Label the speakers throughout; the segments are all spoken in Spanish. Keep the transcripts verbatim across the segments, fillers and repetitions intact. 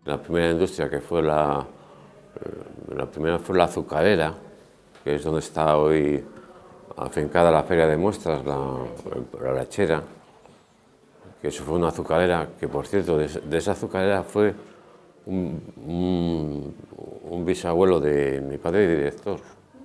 Speaker 1: La primera industria que fue la, la primera fue la azucarera, que es donde está hoy afincada la feria de muestras, la, la lechera, que eso fue una azucarera, que por cierto, de, de esa azucarera fue un, un, un bisabuelo de mi padre director,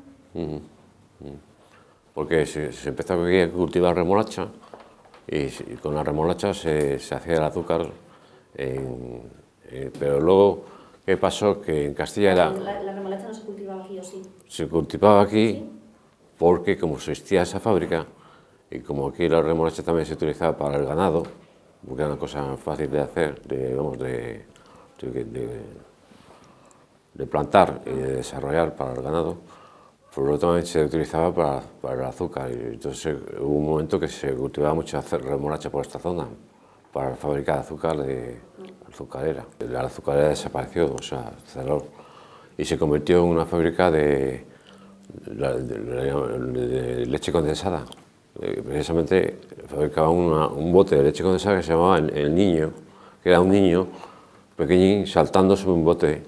Speaker 1: porque se, se empezó a cultivar remolacha y, y con la remolacha se, se hacía el azúcar, en, en, pero luego, ¿qué pasó? Que en Castilla era...
Speaker 2: ¿La, la remolacha no se cultivaba aquí o sí?
Speaker 1: Se cultivaba aquí,
Speaker 2: ¿Sí?
Speaker 1: Porque como existía esa fábrica y como aquí la remolacha también se utilizaba para el ganado, porque era una cosa fácil de hacer, de, vamos, de, de, de, de plantar y de desarrollar para el ganado, por lo tanto se utilizaba para, para el azúcar. Y entonces hubo un momento que se cultivaba mucha remolacha por esta zona para fabricar azúcar de azucarera. La azucarera desapareció, o sea, cerró y se convirtió en una fábrica de, de, de, de leche condensada. Precisamente fabricaban una, un bote de leche condensada que se llamaba el, el Niño, que era un niño pequeñín saltando sobre un bote.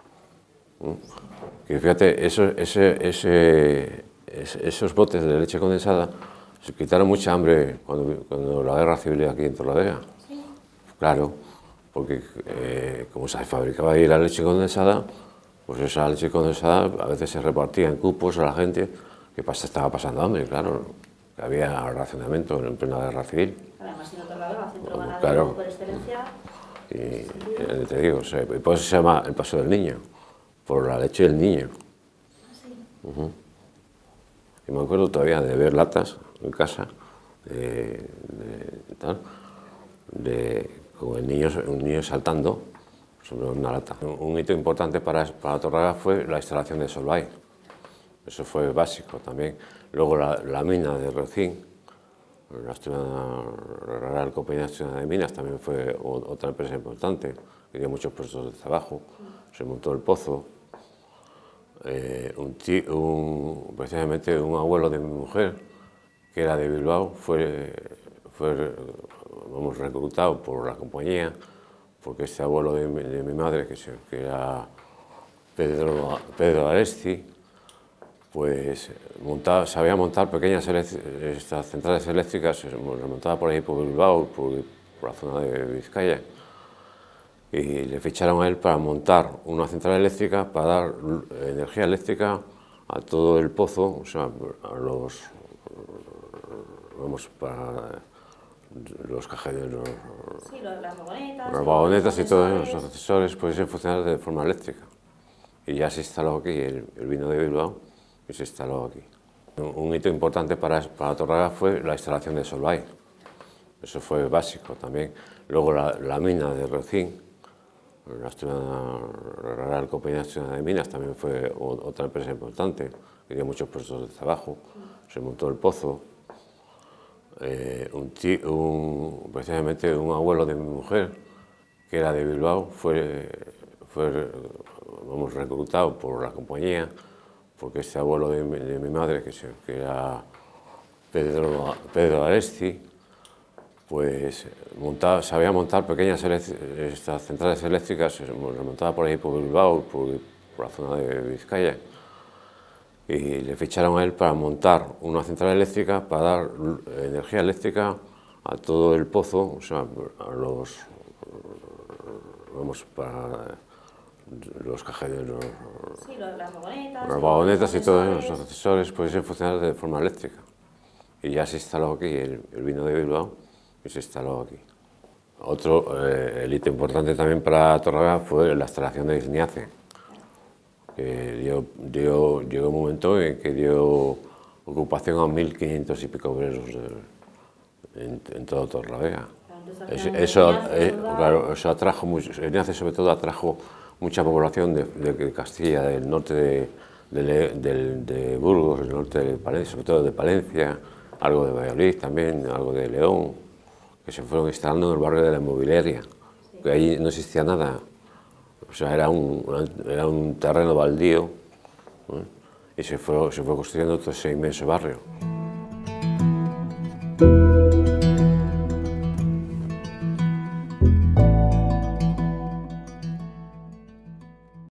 Speaker 1: Que fíjate, eso, ese, ese, esos botes de leche condensada se quitaron mucha hambre cuando, cuando la guerra civil aquí en Torlavega.
Speaker 2: ¿Sí?
Speaker 1: Claro, porque eh, como se fabricaba ahí la leche condensada, pues esa leche condensada a veces se repartía en cupos a la gente que pas estaba pasando hambre, claro, que había racionamiento en plena guerra civil.
Speaker 2: Además, siendo Torlavega, centro ganadero
Speaker 1: Claro.
Speaker 2: por excelencia.
Speaker 1: Y, y te digo, o sea, por eso se llama el Paso del Niño, por la leche del niño.
Speaker 2: ¿Ah, sí?
Speaker 1: Uh-huh. Y me acuerdo todavía de ver latas en casa, de, de, tal, de con el niño, un niño saltando sobre una lata. Un, un hito importante para, para Torlavega fue la instalación de Solvay. Eso fue básico también. Luego la, la mina de Rocín, la Real Compañía Nacional de Minas, también fue otra empresa importante, que dio muchos puestos de trabajo. Se montó el pozo. Eh, un tío, un, precisamente un abuelo de mi mujer, que era de Bilbao, fue, fue vamos, reclutado por la compañía, porque este abuelo de mi, de mi madre, que, se, que era Pedro, Pedro Aresti, pues montaba, sabía montar pequeñas estas centrales eléctricas, se montaba por ahí por Bilbao, por, por la zona de Vizcaya, y le ficharon a él para montar una central eléctrica para dar energía eléctrica a todo el pozo, o sea, a los, vamos, para los cajeros,
Speaker 2: sí, las vagonetas,
Speaker 1: las vagonetas y todos los accesorios pudiesen funcionar de forma eléctrica. Y ya se instaló aquí, él, él vino de Bilbao y se instaló aquí. Un, un hito importante para, para Torlavega fue la instalación de Solvay. Eso fue básico también. Luego la, la mina de Rocín, la Real Compañía Nacional de Minas, también fue otra empresa importante, que dio muchos puestos de trabajo. Se montó el pozo. Eh, un tío, un, precisamente un abuelo de mi mujer, que era de Bilbao, fue, fue vamos, reclutado por la compañía, porque este abuelo de mi, de mi madre, que, se, que era Pedro, Pedro Aresti, pues montaba, sabía montar pequeñas estas centrales eléctricas, se montaba por ahí por Bilbao, por, por la zona de Vizcaya, y le ficharon a él para montar una central eléctrica para dar energía eléctrica a todo el pozo, o sea, a los, vamos, para los cajeros,
Speaker 2: sí, las vagonetas,
Speaker 1: las vagonetas y todos los accesorios pudiesen funcionar de forma eléctrica. Y ya se instaló aquí, él, él vino de Bilbao y se instaló aquí. Otro eh, el hito importante también para Torlavega fue la instalación de Isniace, que dio, dio, llegó un momento en que dio ocupación a mil quinientos y pico obreros de, en, en todo Torlavega. Es, eso, eh, claro, eso atrajo mucho, Isniace sobre todo atrajo mucha población de, de Castilla, del norte de, de, de, de Burgos, del norte de Palencia, sobre todo de Palencia, algo de Valladolid también, algo de León, que se fueron instalando en el barrio de la Inmobiliaria, que allí no existía nada, o sea, era un, era un terreno baldío, ¿eh? Y se fue, se fue construyendo todo ese inmenso barrio.